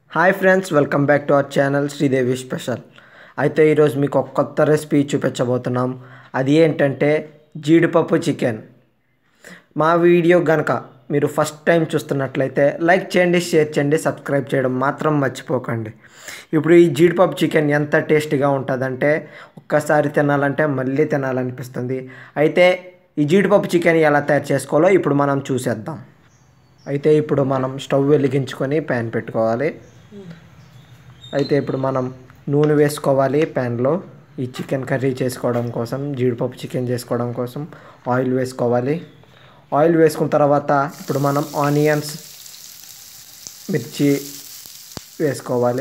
Hi friends, welcome back to our channel Sridevi special. అయితే ఈరోజు మీకు ఒక కొత్త రెసిపీ చూపించబోతున్నాం. అది ఏంటంటే జీడిపప్పు చికెన్. మా వీడియో కనుక మీరు ఫస్ట్ టైం చూస్తున్నట్లయితే లైక్ చేయండి, షేర్ చేయండి, సబ్స్క్రైబ్ చేయడం మాత్రం మర్చిపోకండి. ఇప్పుడు ఈ జీడిపప్పు చికెన్ ఎంత టేస్టీగా ఉంటుందంటే ఒక్కసారి తినాలంటే మళ్ళీ తినాలనిపిస్తుంది. అయితే ఈ జీడిపప్పు చికెన్ ఎలా తయారు చేసుకోవాలో ఇప్పుడు మనం చూసేద్దాం. అయితే ఇప్పుడు మనం స్టవ్ వెలిగించుకొని ప్యాన్ పెట్టుకోవాలి. అయితే ఇప్పుడు మనం నూనె వేసుకోవాలి ప్యాన్లో. ఈ చికెన్ కర్రీ చేసుకోవడం కోసం, జీడిపప్పు చికెన్ చేసుకోవడం కోసం ఆయిల్ వేసుకోవాలి. ఆయిల్ వేసుకున్న తర్వాత ఇప్పుడు మనం ఆనియన్స్, మిర్చి వేసుకోవాలి.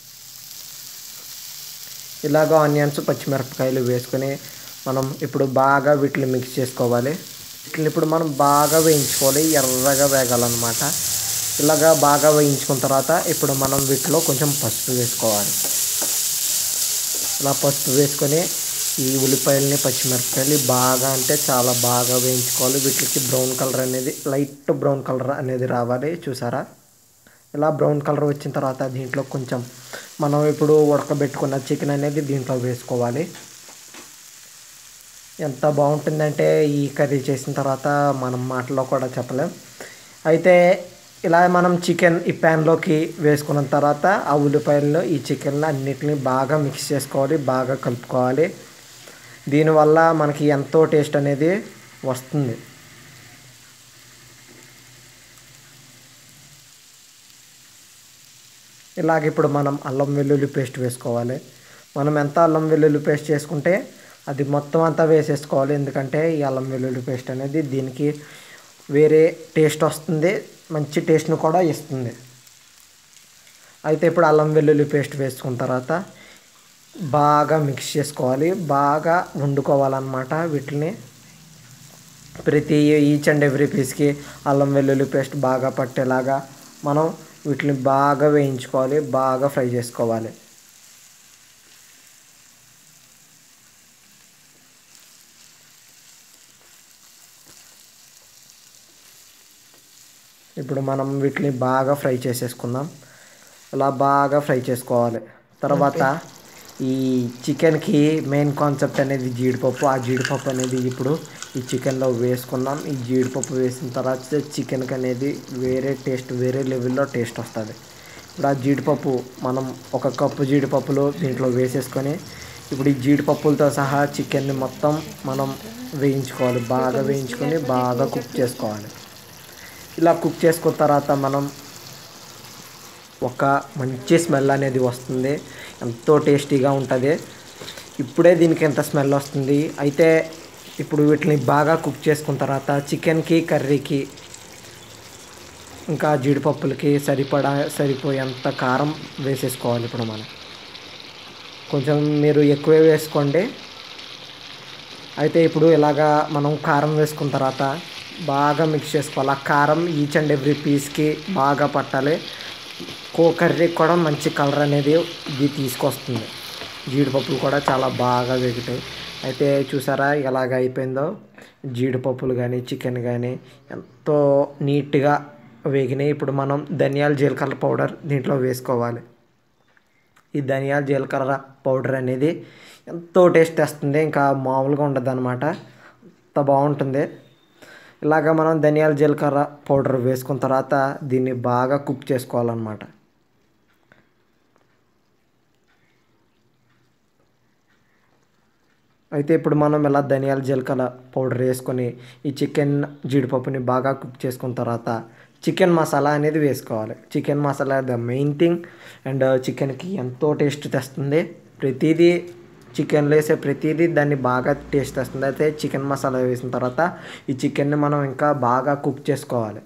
ఇలాగ ఆనియన్స్, పచ్చిమిరపకాయలు వేసుకొని మనం ఇప్పుడు బాగా వీటిని మిక్స్ చేసుకోవాలి. వీటిని ఇప్పుడు మనం బాగా వేయించుకోవాలి, ఎర్రగా వేగాలన్నమాట. ఇలాగా బాగా వేయించుకున్న తర్వాత ఇప్పుడు మనం వీటిలో కొంచెం పసుపు వేసుకోవాలి. ఇలా పసుపు వేసుకొని ఈ ఉల్లిపాయలని, పచ్చిమిరపకాయలు బాగా అంటే చాలా బాగా వేయించుకోవాలి. వీటికి బ్రౌన్ కలర్ అనేది, లైట్ బ్రౌన్ కలర్ అనేది రావాలి. చూసారా? ఇలా బ్రౌన్ కలర్ వచ్చిన తర్వాత దీంట్లో కొంచెం మనం ఇప్పుడు ఉడకబెట్టుకున్న చికెన్ అనేది దీంట్లో వేసుకోవాలి. ఎంత బాగుంటుందంటే ఈ కర్రీ చేసిన తర్వాత మనం మాటలో కూడా చెప్పలేం. అయితే ఇలా మనం చికెన్ ఈ ప్యాన్లోకి వేసుకున్న తర్వాత ఆ ఉల్లిపాయలను, ఈ చికెన్లో అన్నిటిని బాగా మిక్స్ చేసుకోవాలి, బాగా కలుపుకోవాలి. దీనివల్ల మనకి ఎంతో టేస్ట్ అనేది వస్తుంది. ఇలాగ ఇప్పుడు మనం అల్లం వెల్లుల్లి పేస్ట్ వేసుకోవాలి. మనం ఎంత అల్లం వెల్లుల్లి పేస్ట్ చేసుకుంటే అది మొత్తం అంతా వేసేసుకోవాలి. ఎందుకంటే ఈ అల్లం వెల్లుల్లి పేస్ట్ అనేది దీనికి వేరే టేస్ట్ వస్తుంది, మంచి టేస్ట్ను కూడా ఇస్తుంది. అయితే ఇప్పుడు అల్లం వెల్లుల్లి పేస్ట్ వేసుకున్న తర్వాత బాగా మిక్స్ చేసుకోవాలి, బాగా వండుకోవాలన్నమాట. వీటిని ప్రతి ఈచ్ అండ్ ఎవ్రీ పీస్కి అల్లం వెల్లుల్లి పేస్ట్ బాగా పట్టేలాగా మనం వీటిని బాగా వేయించుకోవాలి, బాగా ఫ్రై చేసుకోవాలి. ఇప్పుడు మనం వీటిని బాగా ఫ్రై చేసేసుకుందాం. ఇలా బాగా ఫ్రై చేసుకోవాలి. తర్వాత ఈ చికెన్కి మెయిన్ కాన్సెప్ట్ అనేది జీడిపప్పు. ఆ జీడిపప్పు అనేది ఇప్పుడు ఈ చికెన్లో వేసుకుందాం. ఈ జీడిపప్పు వేసిన తర్వాత చికెన్కి అనేది వేరే టేస్ట్, వేరే లెవెల్లో టేస్ట్ వస్తుంది. ఇప్పుడు ఆ జీడిపప్పు మనం ఒక కప్పు జీడిపప్పులు దీంట్లో వేసేసుకొని ఇప్పుడు ఈ జీడిపప్పులతో సహా చికెన్ని మొత్తం మనం వేయించుకోవాలి. బాగా వేయించుకొని బాగా కుక్ చేసుకోవాలి. ఇలా కుక్ చేసుకున్న తర్వాత మనం ఒక మంచి స్మెల్ అనేది వస్తుంది, ఎంతో టేస్టీగా ఉంటుంది. ఇప్పుడే దీనికి ఎంత స్మెల్ వస్తుంది. అయితే ఇప్పుడు వీటిని బాగా కుక్ చేసుకున్న తర్వాత చికెన్కి, కర్రీకి, ఇంకా జీడిపప్పులకి సరిపోయేంత కారం వేసేసుకోవాలి. ఇప్పుడు మనం కొంచెం మీరు ఎక్కువే వేసుకోండి. అయితే ఇప్పుడు ఇలాగా మనం కారం వేసుకున్న తర్వాత బాగా మిక్స్ చేసుకోవాలి. ఆ కారం ఈచ్ అండ్ ఎవ్రీ పీస్కి బాగా పట్టాలి. కర్రీకి కూడా మంచి కలర్ అనేది ఇది తీసుకొస్తుంది. జీడిపప్పులు కూడా చాలా బాగా వేగుతాయి. అయితే చూసారా ఎలాగ అయిపోయిందో. జీడిపప్పులు కానీ, చికెన్ కానీ ఎంతో నీట్గా వేగినాయి. ఇప్పుడు మనం ధనియాల జీలకర్ర పౌడర్ దీంట్లో వేసుకోవాలి. ఈ ధనియాల జీలకర్ర పౌడర్ అనేది ఎంతో టేస్ట్ వస్తుంది, ఇంకా మామూలుగా ఉండదు అన్నమాట. అంత బాగుంటుంది. ఇలాగ మనం ధనియాల జీలకర్ర పౌడర్ వేసుకున్న తర్వాత దీన్ని బాగా కుక్ చేసుకోవాలన్నమాట. అయితే ఇప్పుడు మనం ఇలా ధనియాల జీలకర్ర పౌడర్ వేసుకొని ఈ చికెన్, జీడిపప్పుని బాగా కుక్ చేసుకున్న తర్వాత చికెన్ మసాలా అనేది వేసుకోవాలి. Chicken masala the main thing, and చికెన్కి ఎంతో టేస్ట్ తెస్తుంది. ప్రతిదీ చికెన్లో వేసే ప్రతిదీ దాన్ని బాగా టేస్ట్ వస్తుంది. అయితే చికెన్ మసాలా వేసిన తర్వాత ఈ చికెన్ని మనం ఇంకా బాగా కుక్ చేసుకోవాలి.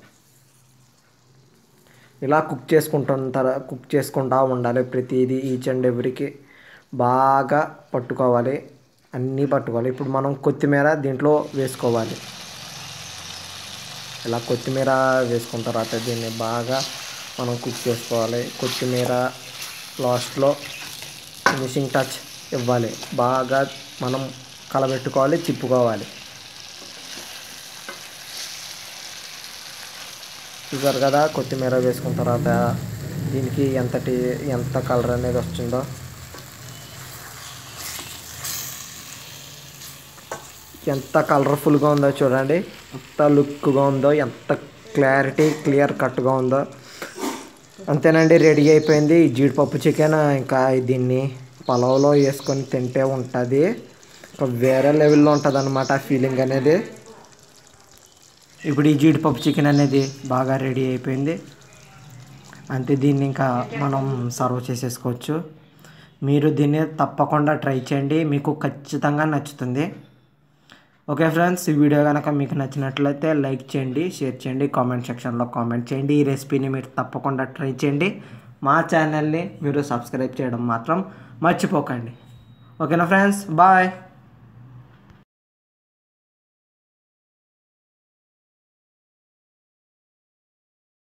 ఇలా కుక్ చేసుకుంటూ ఉండాలి. ప్రతిదీ ఈచ్ అండ్ ఎవ్రీకి బాగా పట్టుకోవాలి, అన్నీ పట్టుకోవాలి. ఇప్పుడు మనం కొత్తిమీర దీంట్లో వేసుకోవాలి. ఇలా కొత్తిమీర వేసుకున్న తర్వాత దీన్ని బాగా మనం కుక్ చేసుకోవాలి. కొత్తిమీర లాస్ట్లో ఫినిషింగ్ టచ్ ఇవ్వాలి. బాగా మనం కలబెట్టుకోవాలి, తిప్పుకోవాలి. చూసారు కదా, కొత్తిమీర వేసుకున్న తర్వాత దీనికి ఎంత కలర్ అనేది వచ్చిందో, ఎంత కలర్ఫుల్గా ఉందో చూడండి, ఎంత లుక్గా ఉందో, ఎంత క్లియర్ కట్గా ఉందో. అంతేనండి, రెడీ అయిపోయింది ఈ జీడిపప్పు చికెన్. ఇంకా దీన్ని పలావ్లో వేసుకొని తింటే ఉంటుంది, ఇంకా వేరే లెవెల్లో ఉంటుంది అన్నమాట ఫీలింగ్ అనేది. ఇప్పుడు ఈ జీడిపప్పు చికెన్ అనేది బాగా రెడీ అయిపోయింది. అంతే, దీన్ని ఇంకా మనం సర్వ్ చేసేసుకోవచ్చు. మీరు దీన్ని తప్పకుండా ట్రై చేయండి, మీకు ఖచ్చితంగా నచ్చుతుంది. ఓకే ఫ్రెండ్స్, ఈ వీడియో కనుక మీకు నచ్చినట్లయితే లైక్ చేయండి, షేర్ చేయండి, కామెంట్ సెక్షన్లో కామెంట్ చేయండి. ఈ రెసిపీని మీరు తప్పకుండా ట్రై చేయండి. మా ఛానల్ని మీరు సబ్స్క్రైబ్ చేయడం మాత్రం మర్చిపోకండి. ఓకేనా ఫ్రెండ్స్, బాయ్.